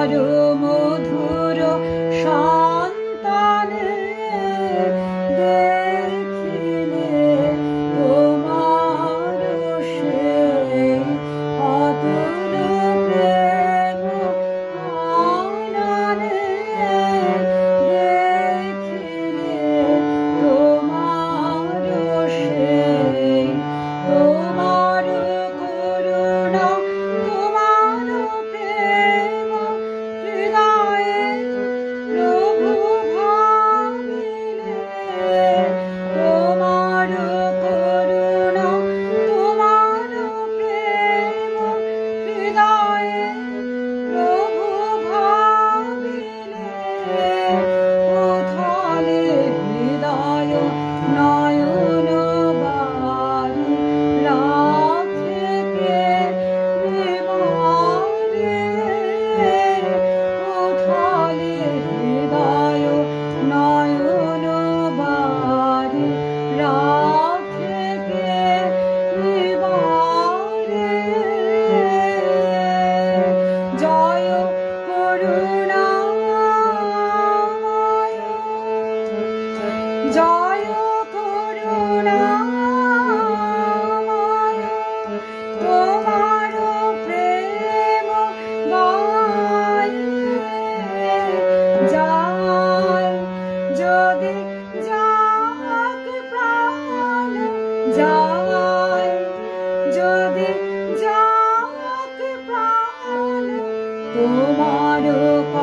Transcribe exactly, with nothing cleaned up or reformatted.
মধুর সন্তান দেখিলে তোমার সেই অতুল প্রেম আননে দেখিলে তোমার সেই তোমার করুণা তোমার প্রেম হৃদয়ে প্রভু ভাবিলে তোমার করুণা তোমার প্রেম হৃদয়ে প্রভু ভাবিলে উথলে হৃদয় নয়ন বারি রাখিতে বিমারে উথলে হৃদয় নয়ন বারি রাখিতে বিমারে জয় করুণাময় জয় করুণাময় তোমার প্রেম গাইলে যায় যদি যাক প্রাণ যায় যদি যাক প্রাণ তোমার